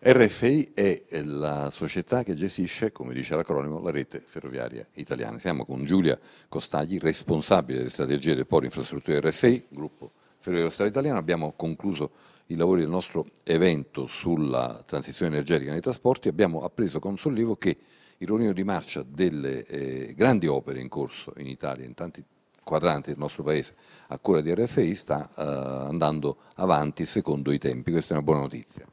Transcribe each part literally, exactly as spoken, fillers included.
R F I è la società che gestisce, come dice l'acronimo, la rete ferroviaria italiana. Siamo con Giulia Costagli, responsabile delle strategie del polo infrastrutture R F I, gruppo Ferrovie dello Stato Italiano. Abbiamo concluso i lavori del nostro evento sulla transizione energetica nei trasporti. Abbiamo appreso con sollievo che il ruolino di marcia delle eh, grandi opere in corso in Italia, in tanti quadranti del nostro paese, a cura di R F I, sta eh, andando avanti secondo i tempi. Questa è una buona notizia.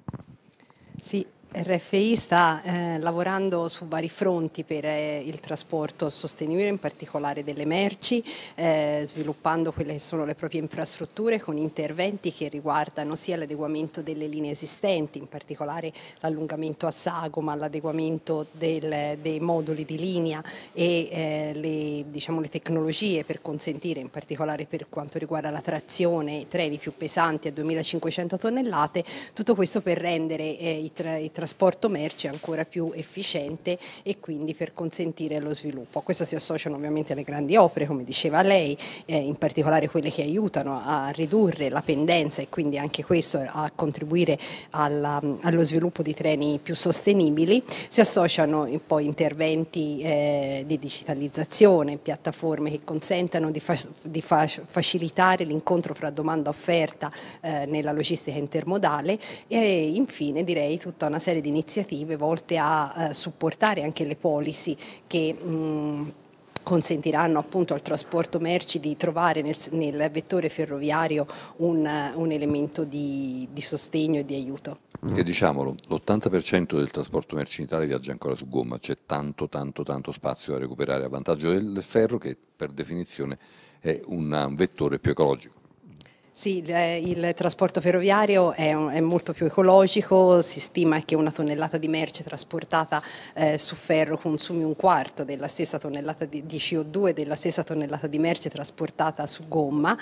Sì, R F I sta eh, lavorando su vari fronti per eh, il trasporto sostenibile, in particolare delle merci, eh, sviluppando quelle che sono le proprie infrastrutture con interventi che riguardano sia l'adeguamento delle linee esistenti, in particolare l'allungamento a sagoma, l'adeguamento del, dei moduli di linea e eh, le, diciamo, le tecnologie per consentire, in particolare per quanto riguarda la trazione, treni più pesanti a duemilacinquecento tonnellate, tutto questo per rendere eh, i, tra, i trasporto merci ancora più efficiente e quindi per consentire lo sviluppo. A questo si associano ovviamente le grandi opere, come diceva lei, eh, in particolare quelle che aiutano a ridurre la pendenza e quindi anche questo a contribuire alla, allo sviluppo di treni più sostenibili. Si associano poi interventi eh, di digitalizzazione, piattaforme che consentano di, fa di fa facilitare l'incontro fra domanda e offerta eh, nella logistica intermodale e infine direi tutta una serie di iniziative volte a eh, supportare anche le policy che mh, consentiranno appunto al trasporto merci di trovare nel, nel vettore ferroviario un, un elemento di, di sostegno e di aiuto. Perché diciamolo, l'ottanta per cento del trasporto merci in Italia viaggia ancora su gomma, c'è tanto tanto tanto spazio da recuperare a vantaggio del ferro, che per definizione è un vettore più ecologico. Sì, il trasporto ferroviario è, un, è molto più ecologico, si stima che una tonnellata di merce trasportata eh, su ferro consumi un quarto della stessa tonnellata di, di C O due della stessa tonnellata di merce trasportata su gomma,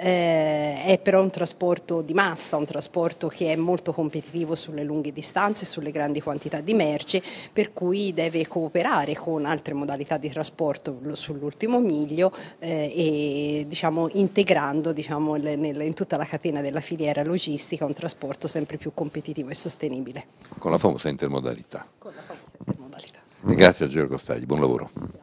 eh, è però un trasporto di massa, un trasporto che è molto competitivo sulle lunghe distanze, sulle grandi quantità di merce, per cui deve cooperare con altre modalità di trasporto sull'ultimo miglio eh, e diciamo, integrando diciamo, le, nel in tutta la catena della filiera logistica un trasporto sempre più competitivo e sostenibile. Con la famosa intermodalità. Con la famosa intermodalità. E grazie a Giulia Costagli, buon lavoro.